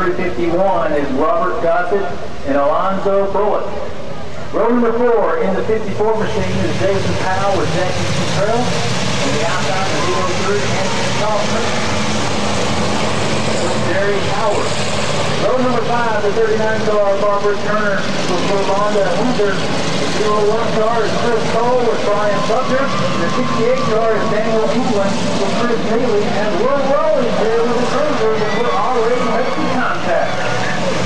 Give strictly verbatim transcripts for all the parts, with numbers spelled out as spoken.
three fifty-one is Robert Gossett and Alonzo Bullock. Row number four in the fifty-four machine is Jason Powell with Jackie Cottrell. On the outside of zero three, Anthony Kaufman with Jerry Howard. Row number five, the thirty-nine car, Barbara Turner with Rolanda Hunter. The zero one car is Chris Cole with Brian Buckner. The sixty-eight car is Daniel England with Chris Neely. And we're rolling here with the cruiser, and we're already making contact.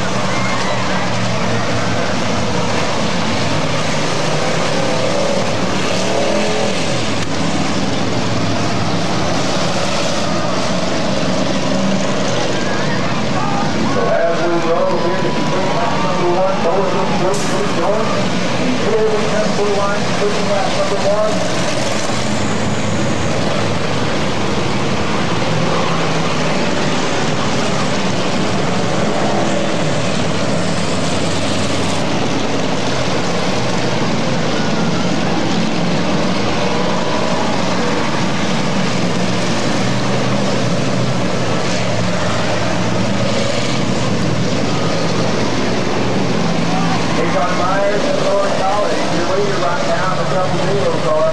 So as we roll here to complete lap number one, both of them groups will join. And here we come to the line, completing lap number one. Myers and Lord College, your leader right now in the double zero car.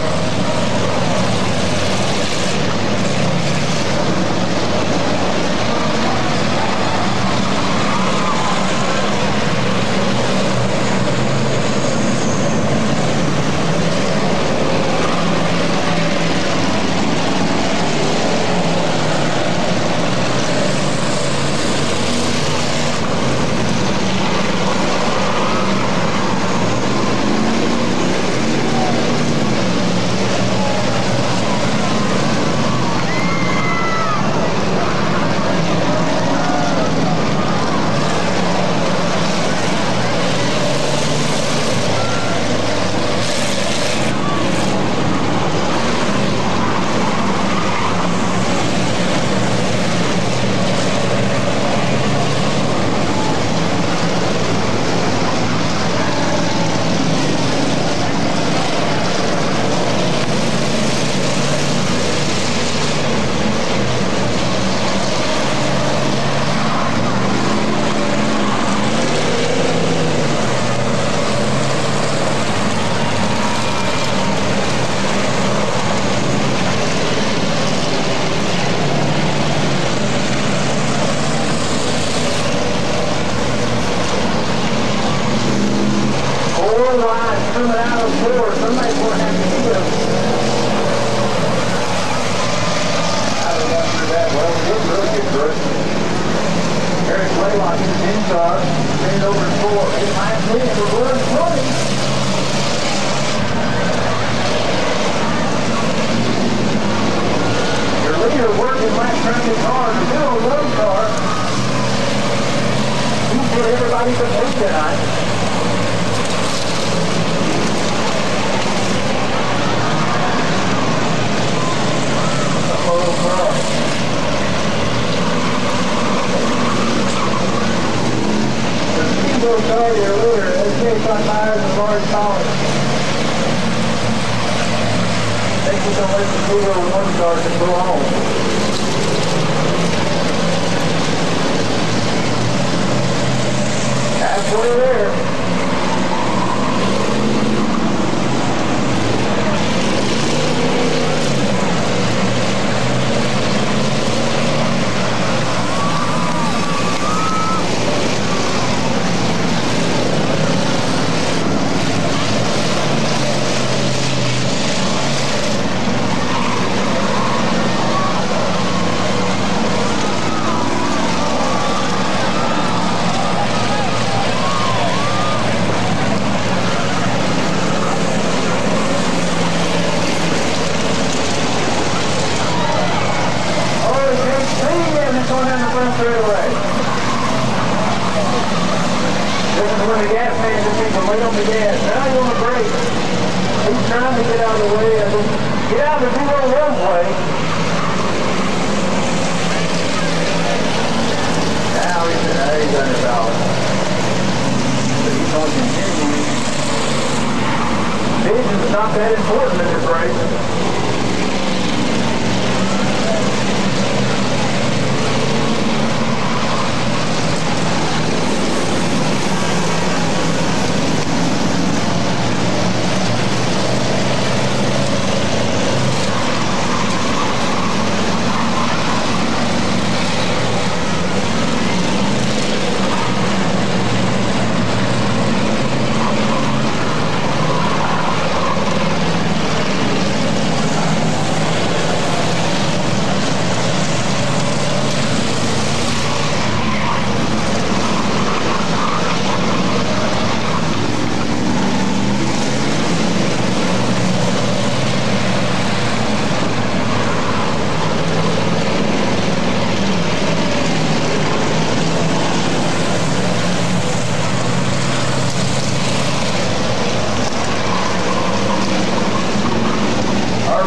Vision's not that important in this race.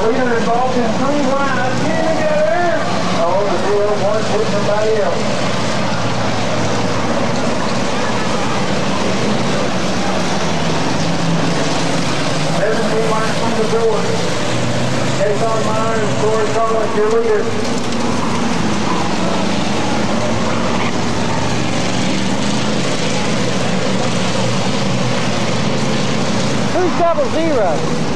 leader involved in three wide. Here we go there. Oh, the zero one hitting somebody else. seventeen miles from the door. Jason Myers, Corey Collins, your leader. Who's double zero?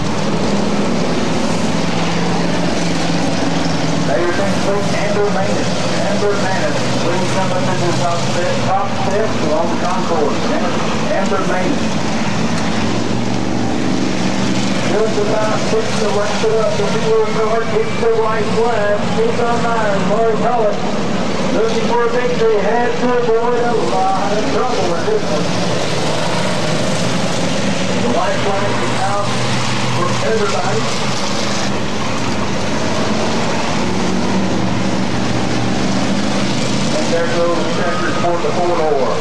Everything sweet, Amber Manus. Amber Manus. Please come up into the top step, top steps along the concourse. Amber Manus. Just about six to wrap it up. The zero card hits the white flag. Jason Myers, Corey Collins. Looking for a victory. Had to avoid a lot of trouble with this one. The white flag is out for everybody. And there goes the checkers for the four-door.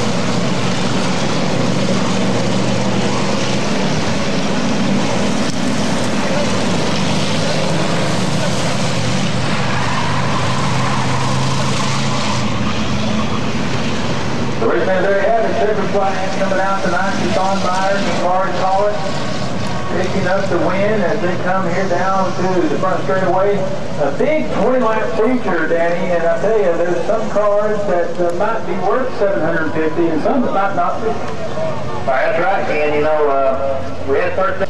The race fans, there you have it. Checkered flag coming out tonight. Jason Myers and Corey Collins picking up the win as they come here down to the front straightaway. A big twenty lap feature, Danny, and I tell you, there's some cars that uh, might be worth seven hundred fifty and some that might not be. That's right, Ken. You know, uh, we had thirteen.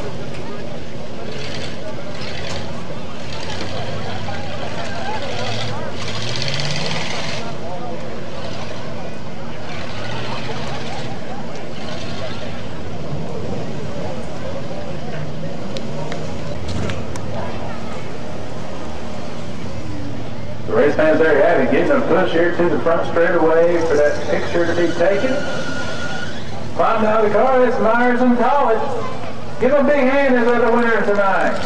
Race fans, there you have it. Getting a push here to the front straightaway for that picture to be taken. Climbing out of the car, it's Myers and Collins. Give them a big hand as they're the winners tonight.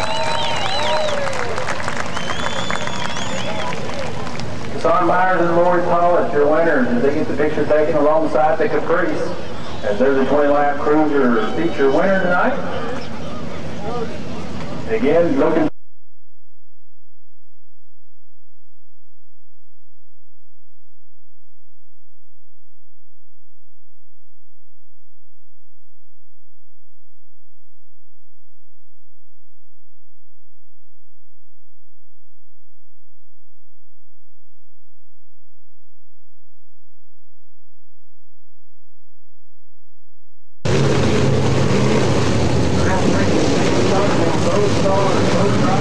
Jason Myers and Lori Collins, your winners, as they get the picture taken alongside the Caprice, as they're the twenty lap cruiser feature winner tonight. Again, looking both stars, both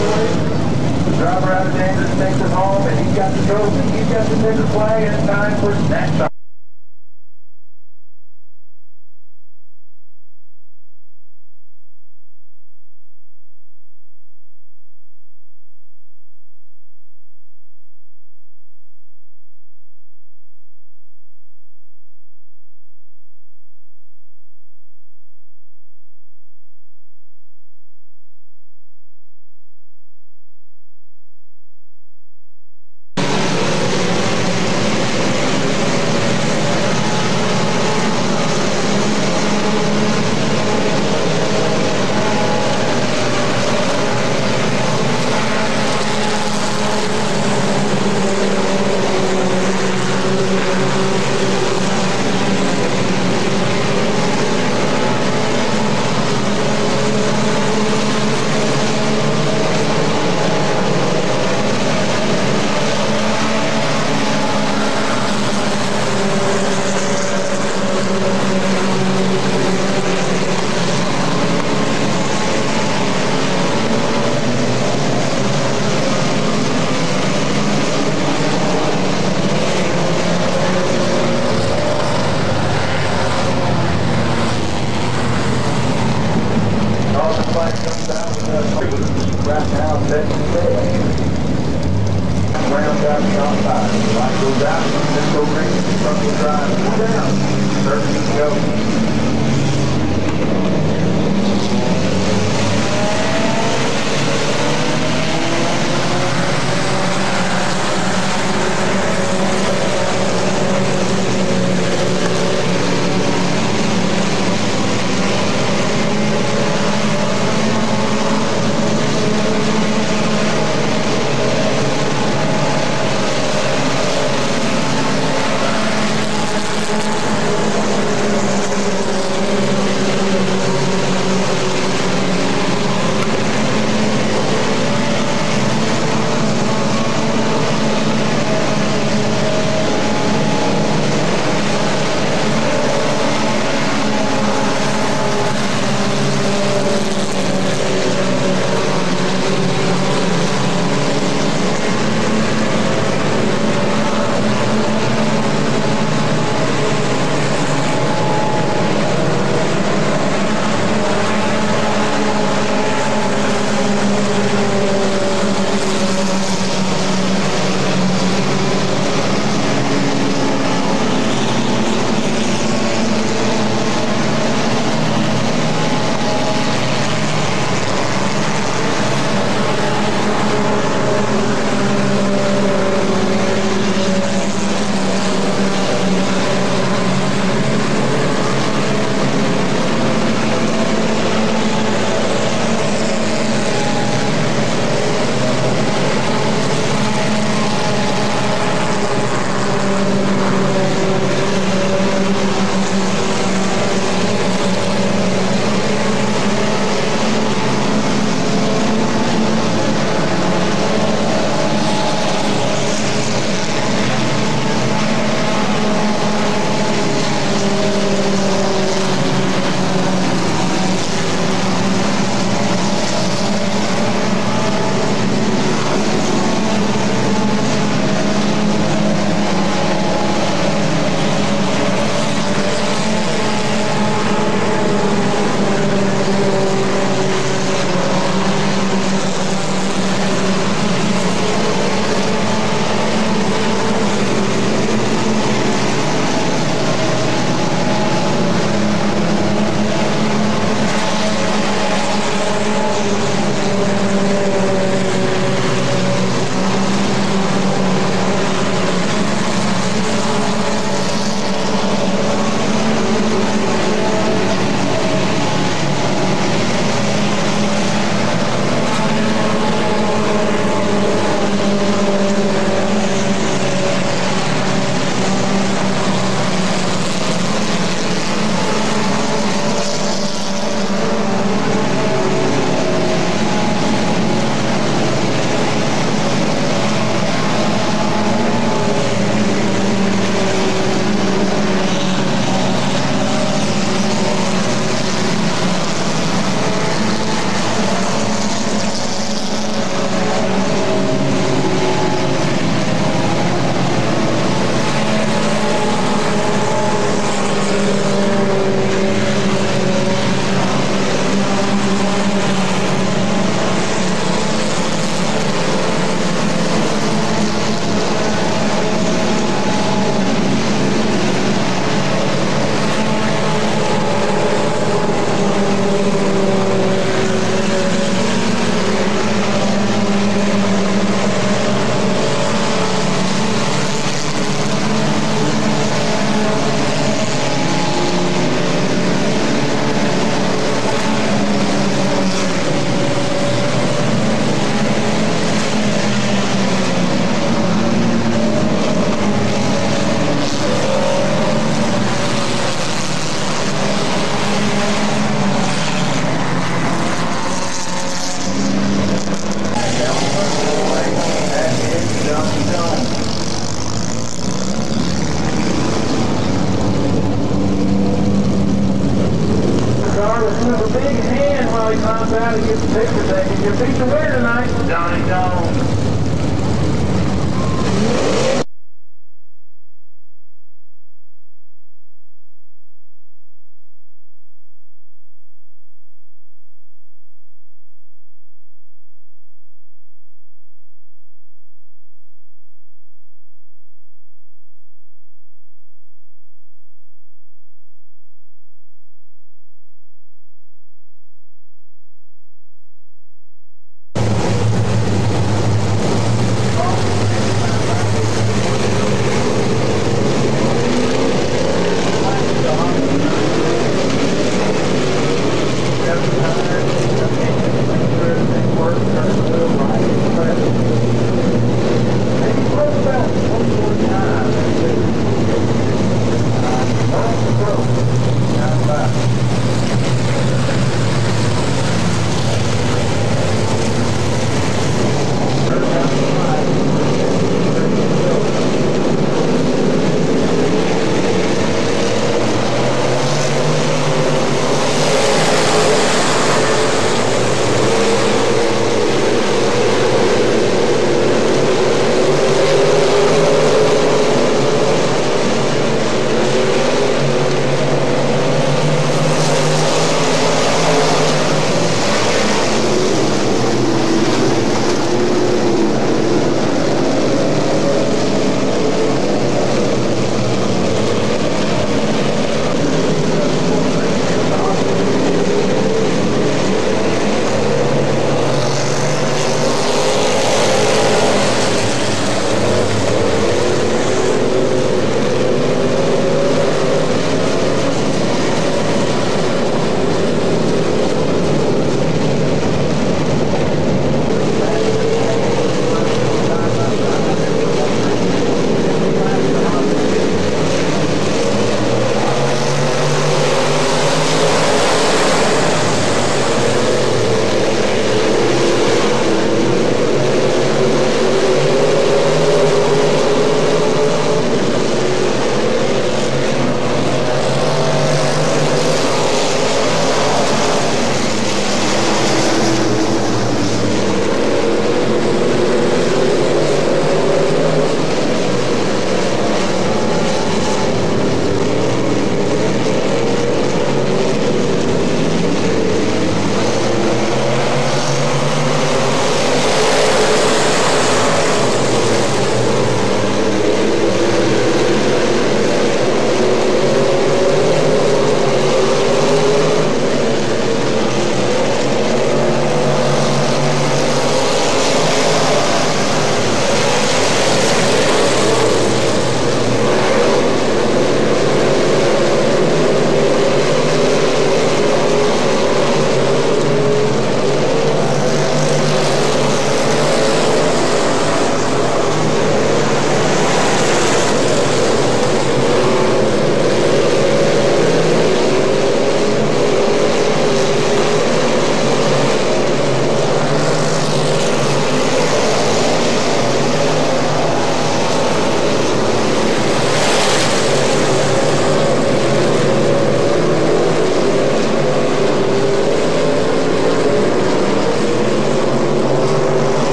The driver out of danger takes it home, and he's got the trophy, he's got the ticker flag, and it's time for next time. Round out, top five. Light goes out, then go green, front wheel drive, pull down, thirty to go.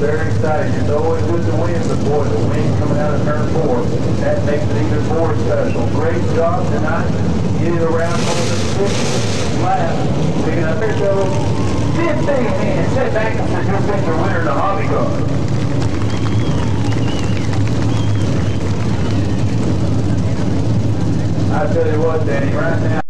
very exciting. It's always good to win, but boy, the wind coming out of turn four, that makes it even more special. Great job tonight, getting around on the sixth lap, picking up their total fifteen minutes. Sit back and your picture winner in the hobby car. I tell you what, Danny, right now,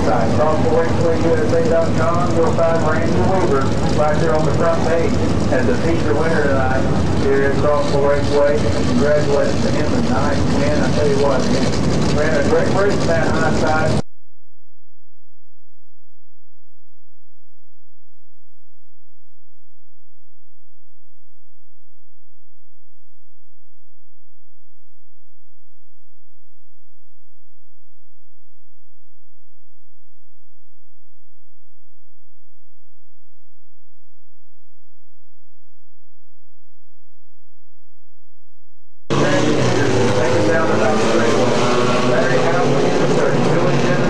website, crossful raceway U S A dot com. You'll find Randy Weaver right there on the front page as the feature winner tonight here at Crossville Raceway. Congratulations to him, a nice win. I tell you what, he ran a great race in that high side. Taken down the back straightaway. Larry Howell in the thirty. Billy Dennis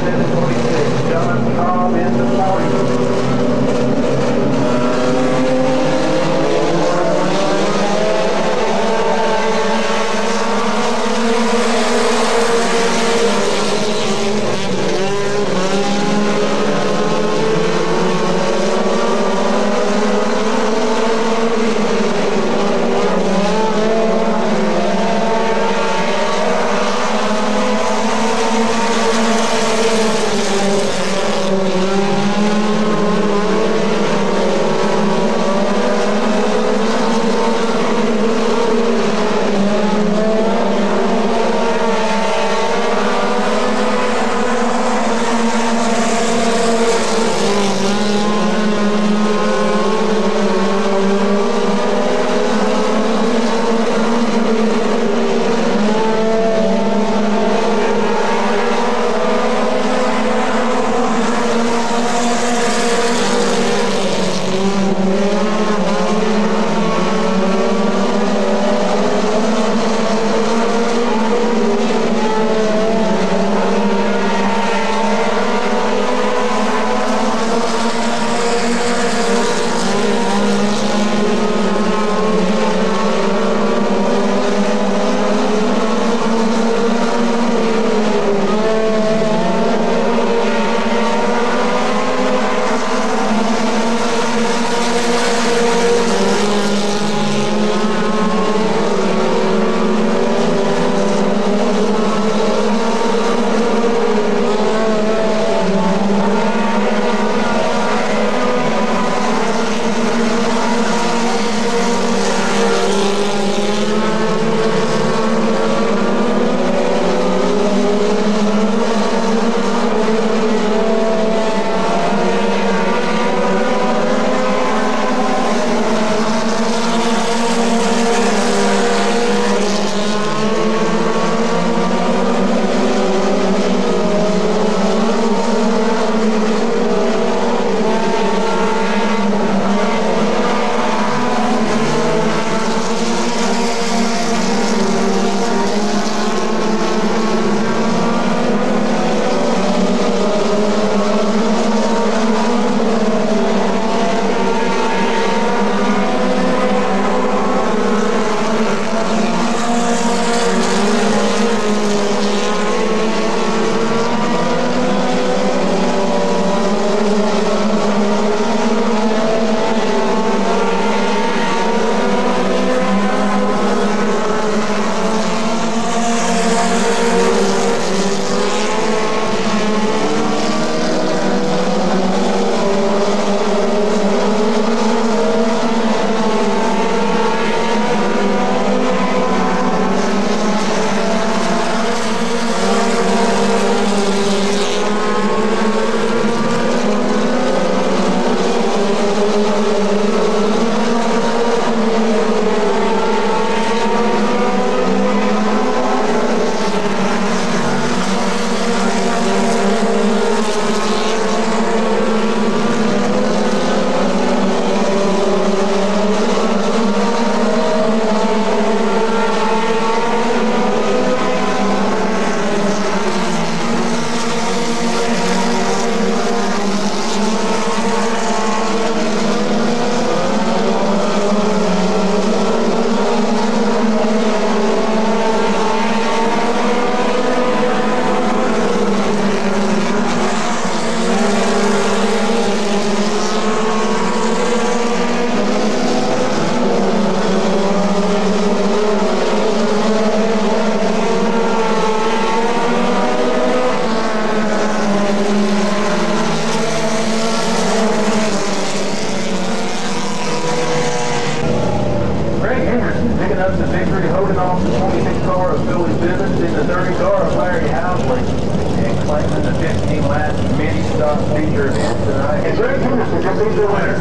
seventh in the thirty car of Larry Housley, and claiming the fifteen lap mini stock feature event tonight. And Greg Henderson could be the winner.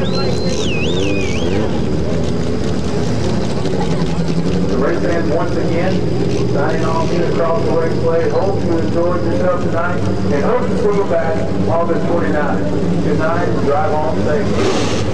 The race fans once again signing off here across the raceway. Hope you enjoyed yourself tonight and hope to see you back August twenty-ninth. Good night and drive on safe.